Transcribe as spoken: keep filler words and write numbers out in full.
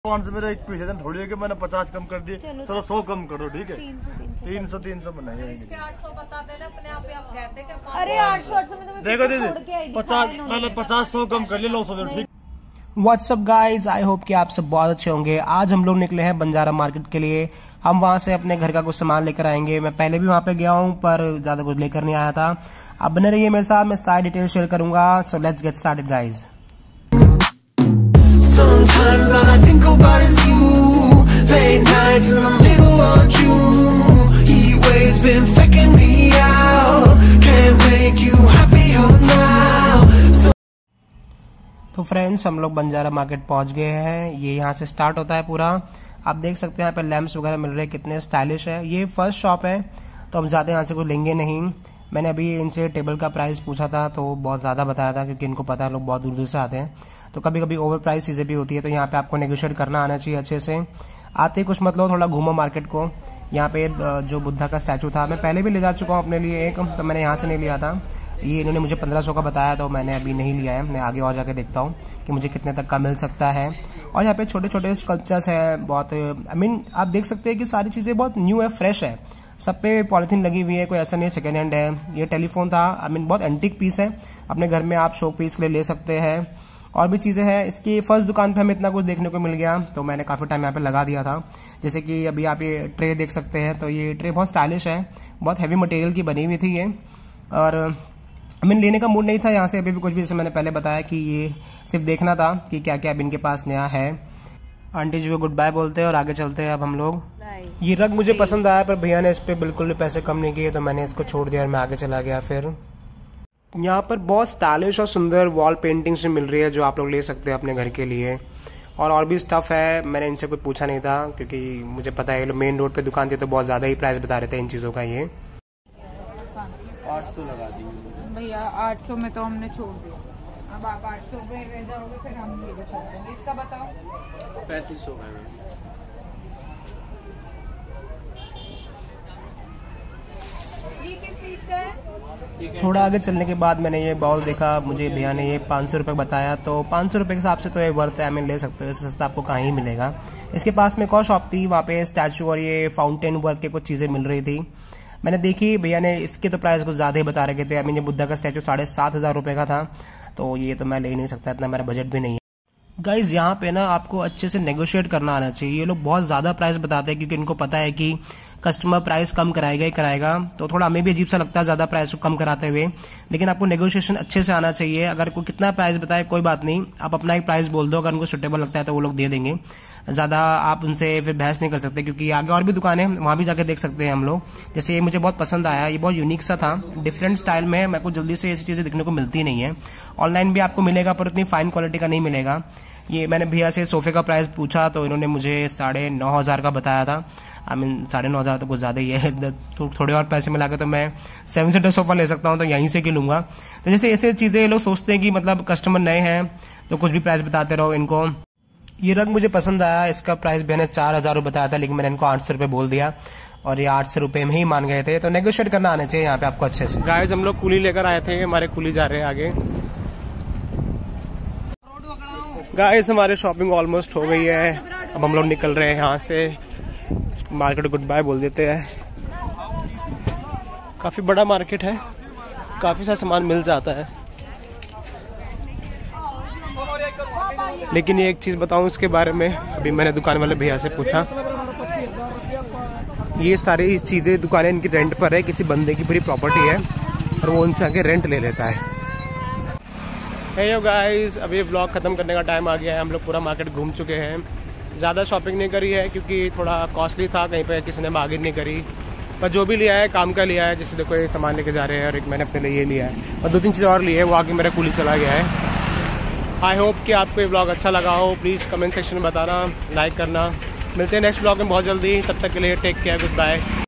पाँच सौ मेरा एक पीस है, थोड़ी है कि मैंने पचास कम कर दिए, चलो सौ कम कर दो, ठीक है। तीन सौ तीन सौ बनाइए। अरे आठ सौ आठ सौ में देखो दीदी पचास मैंने पचास सौ कम कर लिया, नौ सौ ठीक। व्हाट्सअप गाइज, आई होप कि आप सब बहुत अच्छे होंगे। आज हम लोग निकले हैं बंजारा मार्केट के लिए। हम वहां से अपने घर का कुछ सामान लेकर आएंगे। मैं पहले भी वहां पे गया हूं पर ज्यादा कुछ लेकर नहीं आया था। अब बने रहिए मेरे साथ, मैं सारी डिटेल शेयर करूंगा। So let's get started guys. Sometimes all I think about is you. Late nights in the middle of June. Heat waves been faking me out. Can't make you happier now. So तो friends, हम लोग Banjara market पहुंच गए हैं। ये यहाँ से start होता है पूरा। आप देख सकते हैं यहाँ पे लैंप्स वगैरह मिल रहे हैं, कितने स्टाइलिश है। ये फर्स्ट शॉप है तो हम जाते हैं यहाँ से कुछ लेंगे नहीं। मैंने अभी इनसे टेबल का प्राइस पूछा था तो बहुत ज्यादा बताया था, क्योंकि इनको पता है लोग बहुत दूर दूर से आते हैं, तो कभी कभी ओवर प्राइस चीजें भी होती है। तो यहाँ पे आपको नेगोशिएट करना आना चाहिए अच्छे से। आते कुछ मतलब थोड़ा घूमो मार्केट को। यहाँ पे जो बुद्धा का स्टैचू था, मैं पहले भी ले जा चुका हूँ अपने लिए एक, तो मैंने यहाँ से नहीं लिया था। ये इन्होंने मुझे पंद्रह सौ का बताया, तो मैंने अभी नहीं लिया है। मैं आगे और जाके देखता हूँ कि मुझे कितने तक का मिल सकता है। और यहाँ पे छोटे छोटे स्कल्पचर्स है बहुत। आई मीन आप देख सकते हैं कि सारी चीजें बहुत न्यू है, फ्रेश है। सब पे पॉलिथीन लगी हुई है, कोई ऐसा नहीं सेकेंड हैंड है। ये टेलीफोन था, आई मीन बहुत एंटीक पीस है, अपने घर में आप शो पीस के लिए ले सकते हैं। और भी चीजें हैं। इसकी फर्स्ट दुकान पे हमें इतना कुछ देखने को मिल गया, तो मैंने काफी टाइम यहाँ पे लगा दिया था। जैसे कि अभी आप ये ट्रे देख सकते हैं, तो ये ट्रे बहुत स्टाइलिश है, बहुत हैवी मटेरियल की बनी हुई थी ये। और मैंने लेने का मूड नहीं था यहाँ से अभी भी कुछ भी, जैसे मैंने पहले बताया कि ये सिर्फ देखना था कि क्या क्या अब इनके पास नया है। आंटी जी को गुड बाय बोलते हैं और आगे चलते हैं अब हम लोग। ये रग मुझे पसंद आया, पर भैया ने इस पे बिल्कुल भी पैसे कम नहीं किए, तो मैंने इसको छोड़ दिया और मैं आगे चला गया। फिर यहाँ पर बहुत स्टाइलिश और सुंदर वॉल पेंटिंग्स मिल रही है, जो आप लोग ले सकते हैं अपने घर के लिए। और और भी स्टफ है, मैंने इनसे कुछ पूछा नहीं था, क्योंकि मुझे पता है मेन रोड पे दुकान थी तो बहुत ज्यादा ही प्राइस बता रहे थे इन चीजों का। ये आठ सौ लगा दी भैया, आठ सौ में तो हमने छोड़ दिया। अब आप आठ सौ में रह जाओगे, फिर हम ये भी छोड़ देंगे। इसका बताओ पैंतीस सौ का। ये किस चीज का है? थोड़ा आगे चलने के बाद मैंने ये बाउल देखा, मुझे भैया ने ये पाँच सौ रुपये बताया, तो पाँच सौ रुपये के हिसाब से तो ये वर्थ है, मैं ले सकते हो। इससे सस्ता आपको कहीं ही मिलेगा। इसके पास में एक और शॉप थी, वहाँ पे स्टैचू और ये फाउंटेन वर्क के कुछ चीजें मिल रही थी। मैंने देखी, भैया ने इसके तो प्राइस कुछ ज्यादा ही बता रखे थे। आई मीन ये बुद्धा का स्टैचू साढ़े सात हजार रुपये का था, तो ये तो मैं ले नहीं सकता, इतना मेरा बजट भी नहीं है। गाइज यहाँ पे ना आपको अच्छे से नेगोशिएट करना आना चाहिए। ये लोग बहुत ज्यादा प्राइस बताते हैं, क्योंकि इनको पता है कि कस्टमर प्राइस कम कराएगा ही कराएगा। तो थोड़ा हमें भी अजीब सा लगता है ज्यादा प्राइस को कम कराते हुए, लेकिन आपको नेगोशिएशन अच्छे से आना चाहिए। अगर कोई कितना प्राइस बताए कोई बात नहीं, आप अपना एक प्राइस बोल दो, अगर उनको सुटेबल लगता है तो वो लोग दे देंगे। ज्यादा आप उनसे फिर बहस नहीं कर सकते, क्योंकि आगे और भी दुकानें हैं, वहां भी जाके देख सकते हैं हम लोग। जैसे ये मुझे बहुत पसंद आया, ये बहुत यूनिक सा था, डिफरेंट स्टाइल में। मेरे को जल्दी से ऐसी चीजें देखने को मिलती नहीं है। ऑनलाइन भी आपको मिलेगा, पर उतनी फाइन क्वालिटी का नहीं मिलेगा। ये मैंने भैया से सोफे का प्राइस पूछा, तो इन्होंने मुझे साढ़े नौ हजार का बताया था। आई मीन साढ़े नौ हजार तो कुछ ज्यादा ही है, तो थोड़े और पैसे मिला के तो मैं सेवन सीटर सोफा ले सकता हूँ, तो यहीं से क्यों लूंगा। तो जैसे ऐसे चीजें लोग सोचते हैं कि मतलब कस्टमर नए हैं तो कुछ भी प्राइस बताते रहो इनको। ये रंग मुझे पसंद आया, इसका प्राइस भैया ने चार हजार रुपये बताया था, लेकिन मैंने इनको आठ सौ रुपये बोल दिया और ये आठ सौ रुपये में ही मान गए थे। तो नेगोशिएट करना आना चाहिए यहाँ पे आपको अच्छे से। गाइस हम लोग कुली लेकर आए थे, हमारे कुली जा रहे हैं आगे। गाइस हमारी शॉपिंग ऑलमोस्ट हो गई है, अब हम लोग निकल रहे हैं यहाँ से। मार्केट गुड बाय बोल देते हैं। काफी बड़ा मार्केट है, काफी सारा सामान मिल जाता है। लेकिन ये एक चीज बताऊं इसके बारे में, अभी मैंने दुकान वाले भैया से पूछा, ये सारी चीजें दुकानें इनकी रेंट पर है, किसी बंदे की पूरी प्रॉपर्टी है और वो उनसे आके रेंट ले लेता है। हे यो गाइस, अभी ब्लॉग खत्म करने का टाइम आ गया है। हम लोग पूरा मार्केट घूम चुके हैं, ज़्यादा शॉपिंग नहीं करी है क्योंकि थोड़ा कॉस्टली था, कहीं पे किसी ने बार्गेन नहीं करी। पर जो भी लिया है काम का लिया है। जैसे देखो ये सामान लेके जा रहे हैं और एक मैंने अपने लिए ये लिया है और दो तीन चीज़ और ली है, वो आके मेरा कुली चला गया है। आई होप कि आपको ये ब्लॉग अच्छा लगा हो। प्लीज़ कमेंट सेक्शन में बताना, लाइक करना। मिलते हैं नेक्स्ट ब्लॉग में बहुत जल्दी, तब तक के लिए टेक केयर, गुड बाय।